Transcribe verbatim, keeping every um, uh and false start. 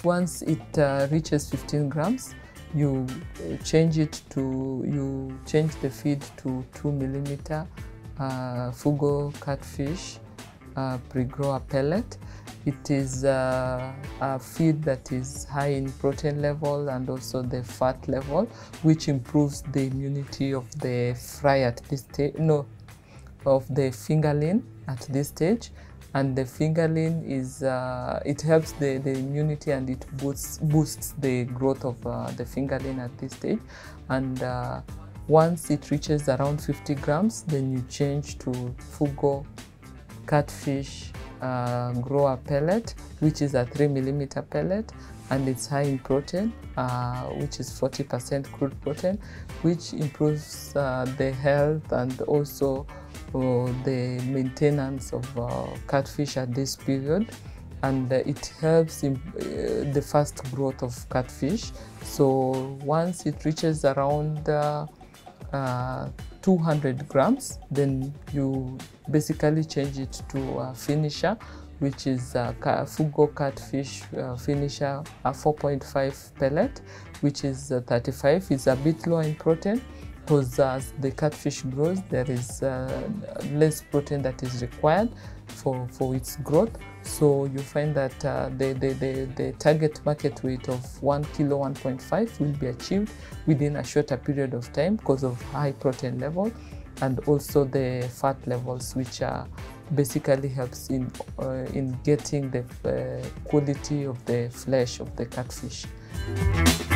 once it uh, reaches fifteen grams, you change it to, you change the feed to two millimeter uh, Fugo catfish uh, pre-grower pellet. It is uh, a feed that is high in protein level and also the fat level, which improves the immunity of the fry at this stage, no, of the fingerling at this stage. And the fingerling is, uh, it helps the, the immunity, and it boosts, boosts the growth of uh, the fingerling at this stage. And uh, once it reaches around fifty grams, then you change to Fugo catfish uh, grower pellet, which is a three millimeter pellet, and it's high in protein, uh, which is forty percent crude protein, which improves uh, the health and also uh, the maintenance of uh, catfish at this period. And uh, it helps in uh, the fast growth of catfish. So once it reaches around uh, uh, two hundred grams, then you basically change it to a finisher, which is a Fugo catfish uh, finisher, a four point five pellet, which is uh, thirty-five. It's a bit low in protein, because as the catfish grows, there is uh, less protein that is required for, for its growth. So you find that uh, the, the, the, the target market weight of one kilo, one point five will be achieved within a shorter period of time because of high protein level, and also the fat levels, which are basically helps in, uh, in getting the uh, quality of the flesh of the catfish.